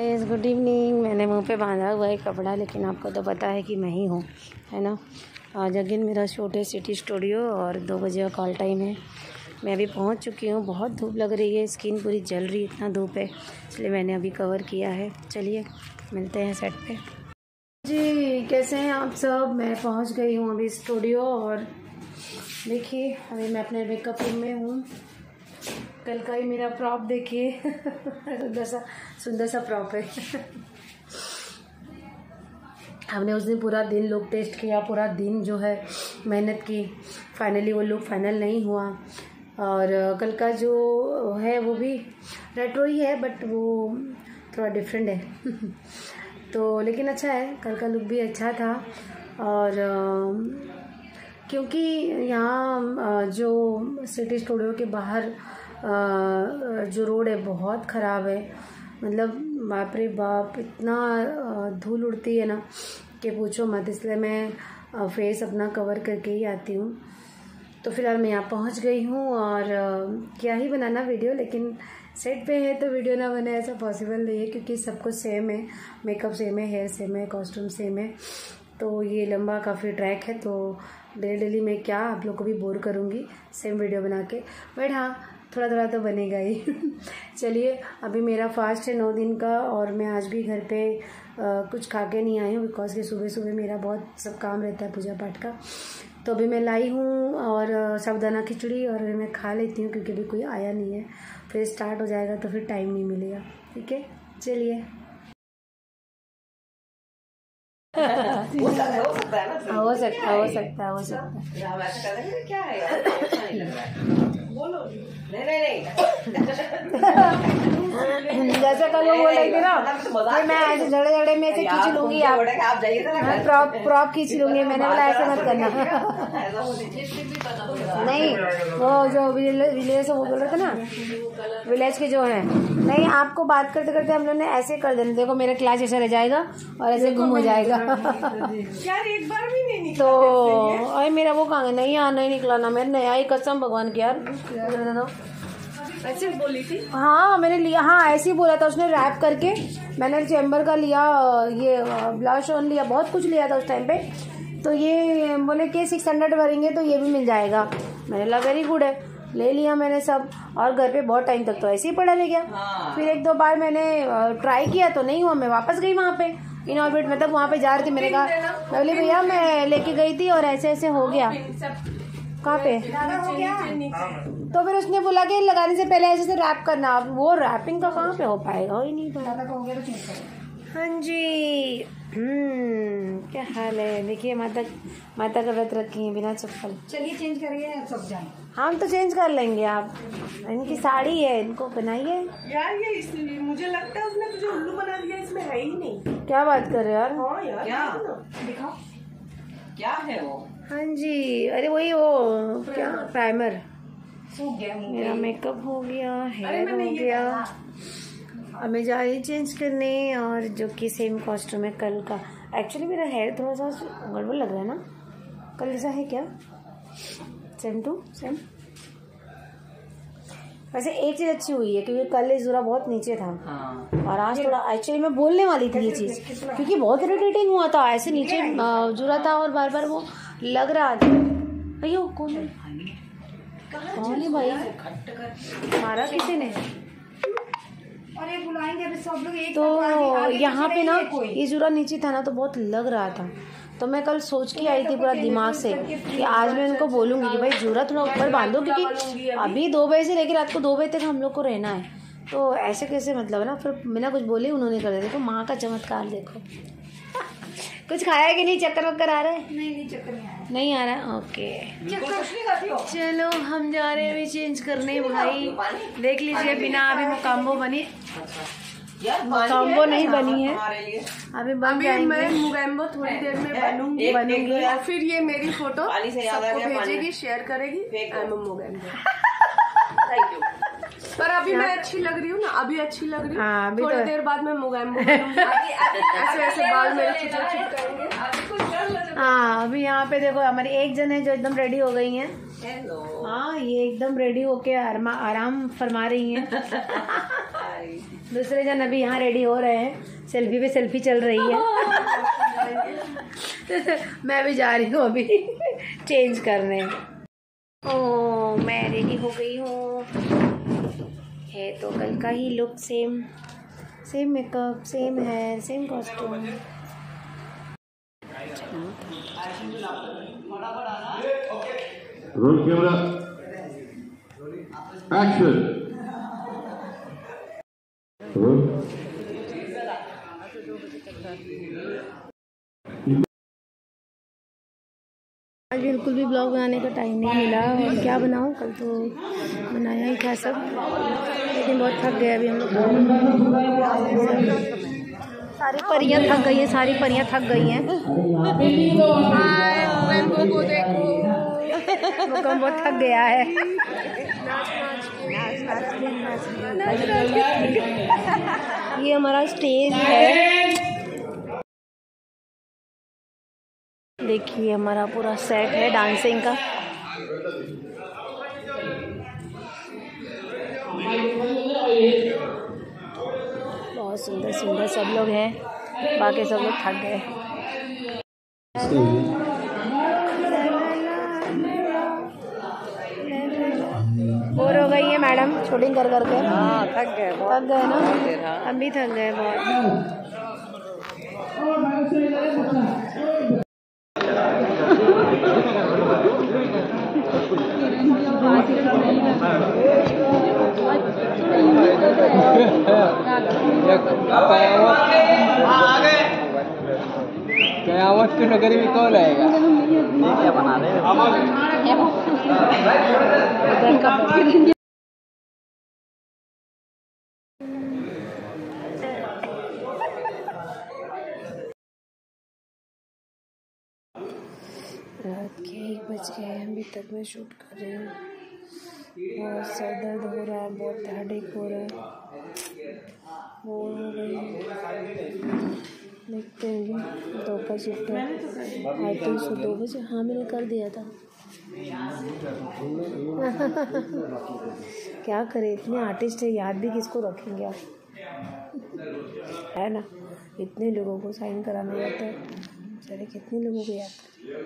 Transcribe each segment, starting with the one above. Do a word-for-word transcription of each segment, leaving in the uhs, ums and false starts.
Good evening. मैंने मुंह पे बांधा हुआ है कपड़ा, लेकिन आपको तो पता है कि मैं ही हूँ, है ना। आज अगेन मेरा शूट है सिटी स्टूडियो और दो बजे का कॉल टाइम है। मैं अभी पहुँच चुकी हूँ। बहुत धूप लग रही है, स्किन पूरी जल रही है, इतना धूप है, इसलिए मैंने अभी कवर किया है। चलिए मिलते हैं सेट पे। जी कैसे हैं आप सब? मैं पहुँच गई हूँ अभी स्टूडियो और देखिए अभी मैं अपने मेकअप रूम में हूँ। कल का ही मेरा प्रॉप देखिए सुंदर सा सुंदर सा प्रॉप है हमने उस दिन पूरा दिन लुक टेस्ट किया, पूरा दिन जो है मेहनत की। फाइनली वो लुक फाइनल नहीं हुआ और कल का जो है वो भी रेट्रो ही है, बट वो थोड़ा डिफरेंट है तो लेकिन अच्छा है, कल का लुक भी अच्छा था। और क्योंकि यहाँ जो सिटी स्टूडियो के बाहर जो रोड है बहुत ख़राब है, मतलब बाप रे बाप इतना धूल उड़ती है ना कि पूछो मत, इसलिए मैं फेस अपना कवर करके ही आती हूँ। तो फिलहाल मैं यहाँ पहुँच गई हूँ और क्या ही बनाना वीडियो, लेकिन सेट पे है तो वीडियो ना बने ऐसा पॉसिबल नहीं है, क्योंकि सब कुछ सेम है, मेकअप सेम है, हेयर सेम है, कॉस्ट्यूम सेम है। तो ये लंबा काफ़ी ट्रैक है, तो डेली डेली मैं क्या आप लोग को भी बोर करूँगी सेम वीडियो बना के, बट हाँ थोड़ा थोड़ा तो बनेगा ही चलिए अभी मेरा फास्ट है नौ दिन का और मैं आज भी घर पे आ, कुछ खा के नहीं आई हूँ, बिकॉज कि सुबह सुबह मेरा बहुत सब काम रहता है पूजा पाठ का। तो अभी मैं लाई हूँ और साबुदाना खिचड़ी और अभी मैं खा लेती हूँ, क्योंकि अभी कोई आया नहीं है, फिर स्टार्ट हो जाएगा तो फिर टाइम नहीं मिलेगा। ठीक है चलिए हो सकता है हो सकता है हो सकता है हो सकता है हो सकता है क्या है यार, अच्छा नहीं लग रहा है, बोलो नहीं नहीं नहीं जैसे कल वो बोल रही थी ना कि मैं ऐसे जड़े जड़े में से खींच लूंगी, आप आप जाइए मैं प्रॉप प्रॉप खींच लूंगी। मैंने बोला ऐसे मत करना नहीं, वो जो विलेज से वो बोल रहे थे ना, विलेज के जो है, नहीं आपको बात करते करते हम लोग ने ऐसे कर देना, देखो मेरा क्लास ऐसा रह जाएगा और ऐसे गुम हो जाएगा यार एक बार भी नहीं निकला। तो अरे मेरा वो कहाँ नहीं यहाँ नहीं निकला ना, मेरे नया ही कसम भगवान की यार। ऐसे बोली थी? हाँ मैंने लिया, हाँ ऐसे ही बोला था उसने, रैप करके मैंने चैम्बर का लिया, ये ब्लश ऑन लिया, बहुत कुछ लिया था उस टाइम पे। तो ये बोले कि सिक्स हंड्रेड भरेंगे तो ये भी मिल जाएगा, मैंने लगा वेरी गुड है, ले लिया मैंने सब। और घर पे बहुत टाइम तक तो ऐसे ही पड़ा रह गया। हाँ। फिर एक दो बार मैंने ट्राई किया तो नहीं हुआ, मैं वापस गई वहाँ पे इन ऑर्बिट, मतलब वहाँ पे जा रही थी। मैंने कहा बोले भैया मैं लेके गई थी और ऐसे ऐसे हो गया। कहाँ पे हो गया? तो फिर उसने बोला कि लगाने से पहले ऐसे से रैप करना, वो रैपिंग का कहाँ पे हो पाएगा, हो ही नहीं पाएगा। हाँ जी हम्म क्या हाल है? देखिए माता माता का व्रत रखी है बिना चप्पल। चलिए चेंज करिए सब जाए। हम तो चेंज कर लेंगे, आप इनकी साड़ी है इनको बनाइए यार। ये इसलिए मुझे लगता है उसने तुझे उल्लू बना दिया, इसमें है ही नहीं। क्या बात कर रहे हो यार? हाँ यार क्या दिखाओ क्या है वो? हाँ जी अरे वही वो क्या प्राइमर सूख गया मेरा मेकअप हो गया, हेयर हो गया। अब मैं जा रही चेंज करने, और जो कि सेम कॉस्ट्यूम है कल का। एक्चुअली मेरा हेयर थोड़ा सा गड़बड़ लग रहा है ना, कल जैसा है क्या? Same to same. वैसे एक चीज़ अच्छी हुई है क्योंकि कल ज़रा बहुत नीचे था। हाँ। और आज थोड़ा, एक्चुअली मैं बोलने वाली थी ये चीज़, क्योंकि बहुत इरिटेटिंग हुआ था, ऐसे नीचे जुरा था और बार बार वो लग रहा था। भैया कौन है कौन है भाई? मारा किसी ने? और ये बुलाएंगे अभी सब लोग एक। तो यहाँ पे ना ये जुरा नीचे था ना, तो बहुत लग रहा था। तो मैं कल सोच के आई थी पूरा दिमाग से कि आज मैं उनको बोलूँगी कि भाई जूरा थोड़ा ऊपर बांधो, क्योंकि अभी दो बजे से लेकर रात को दो बजे तक हम लोग को रहना है। तो ऐसे कैसे मतलब ना, फिर बिना कुछ बोले उन्होंने कर दिया। देखो माँ का चमत्कार देखो कुछ खाया कि नहीं? चक्कर वक्कर आ रहा है? नहीं नहीं चक्कर नहीं आ रहा। नहीं आ रहा है? ओके चलो हम जा रहे हैं अभी चेंज करने। भाई देख लीजिए बिना अभी मुकाम्बो बनी, मुकाम्बो नहीं बनी है अभी, बन जाएंगे। मैं मुकाम्बो थोड़ी देर में बनूंगी बनूंगी और फिर ये मेरी फोटो सबको भेजेगी, शेयर करेगी। पर अभी मैं अच्छी लग रही हूँ ना, अभी अच्छी लग रही हूँ। थोड़ी तो देर बाद मैं मुकाम्बो ऐसे ऐसे बाल मेरे करेंगे। हाँ अभी यहाँ पे देखो हमारी एक जन है जो एकदम रेडी हो गई है। हाँ ये एकदम रेडी होके आराम फरमा रही हैं दूसरे जन अभी यहाँ रेडी हो रहे हैं, सेल्फी पे सेल्फी चल रही है। मैं भी जा रही हूँ अभी चेंज करने। ओ मैं रेडी हो गई हूँ। है तो कल का ही look, same same makeup, same hair, same costume. Roll camera action. आज बिल्कुल भी ब्लॉग बनाने का टाइम नहीं मिला और क्या बनाऊँ, कल तो बनाया ही था सब, लेकिन बहुत थक गए अभी हम लोग। सारी परियां थक गई हैं, सारी परियां थक गई हैं। मुकम बहुत थक गया है। ये हमारा स्टेज है, देखिए हमारा पूरा सेट है डांसिंग का। बहुत सुंदर सुंदर सब लोग हैं, बाकी सब लोग थक गए। बोर हो गई है मैडम शूटिंग कर करके? हाँ थक गए, थक गए ना, हम भी थक गए बहुत। कयामत की नगरी में कौन आएगा? क्या बना रहे रात के एक बज गए, अभी तक मैं शूट कर रही हूँ। बहुत सर दर्द हो रहा है, बहुत हेडेक हो रहा है, बोर हो गई हूँ। देखते हैं दो का शिफ्ट है, आई थिंक सो दो बजे। हाँ मैंने कर दिया था। क्या करें, इतने आर्टिस्ट है, याद भी किसको रखेंगे आप, है ना। इतने लोगों को साइन कराना रहता है, चले कितने लोगों को याद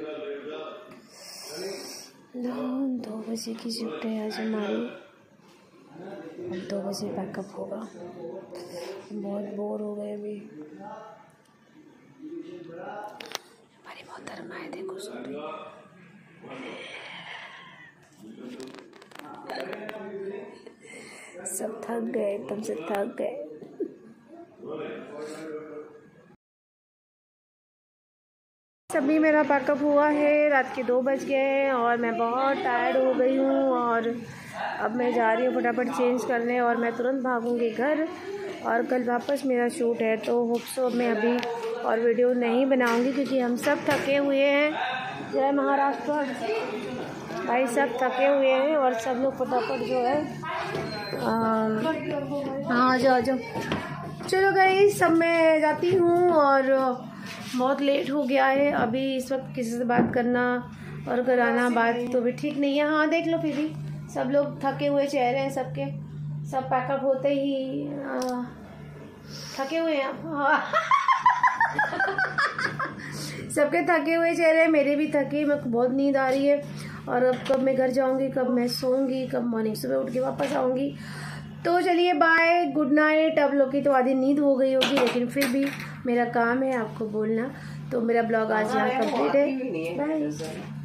करें। दो बजे की शिफ्ट है आज हमारी, अब दो बजे पैकअप होगा। बहुत बोर हो गए अभी। हमारी मोहतरमा है, देखो सॉरी। सब थक गए, एकदम से थक गए। सभी मेरा पैकअप हुआ है, रात के दो बज गए हैं और मैं बहुत टायर्ड हो गई हूँ। और अब मैं जा रही हूँ फटाफट चेंज करने और मैं तुरंत भागूंगी घर। और कल वापस मेरा शूट है, तो होप सो मैं अभी और वीडियो नहीं बनाऊंगी क्योंकि हम सब थके हुए हैं। जय महाराष्ट्र भाई, सब थके हुए हैं और सब लोग फटाफट जो है हाँ आ जाओ जाओ। चलो गई, सब मैं जाती हूँ और बहुत लेट हो गया है। अभी इस वक्त किसी से बात करना और कराना बात तो भी ठीक नहीं है। हाँ देख लो, फिर भी सब लोग थके हुए चेहरे हैं सबके, सब पैकअप होते ही आ, थके हुए हैं। हाँ सबके थके हुए चेहरे, मेरे भी थके, मेरे को बहुत नींद आ रही है। और अब कब मैं घर जाऊंगी, कब मैं सोऊंगी, कब मॉर्निंग सुबह उठ के वापस आऊंगी। तो चलिए बाय, गुड नाइट। अब लोग की तो आधी नींद हो गई होगी, लेकिन फिर भी मेरा काम है आपको बोलना। तो मेरा ब्लॉग आज यहाँ कंप्लीट है, बाय।